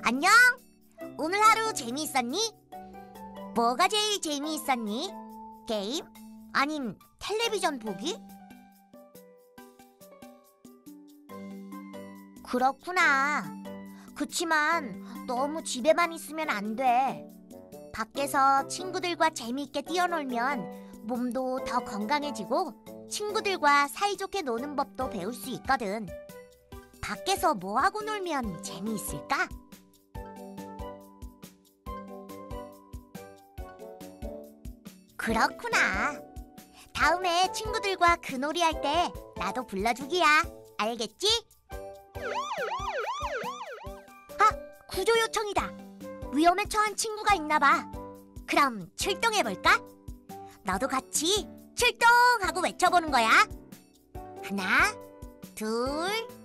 안녕? 오늘 하루 재미있었니? 뭐가 제일 재미있었니? 게임? 아님 텔레비전 보기? 그렇구나. 그치만 너무 집에만 있으면 안 돼. 밖에서 친구들과 재미있게 뛰어놀면 몸도 더 건강해지고 친구들과 사이좋게 노는 법도 배울 수 있거든. 밖에서 뭐 하고 놀면 재미있을까? 그렇구나. 다음에 친구들과 그 놀이 할 때 나도 불러주기야. 알겠지? 아, 구조 요청이다. 위험에 처한 친구가 있나 봐. 그럼 출동해볼까? 너도 같이 출동! 하고 외쳐보는 거야. 하나, 둘,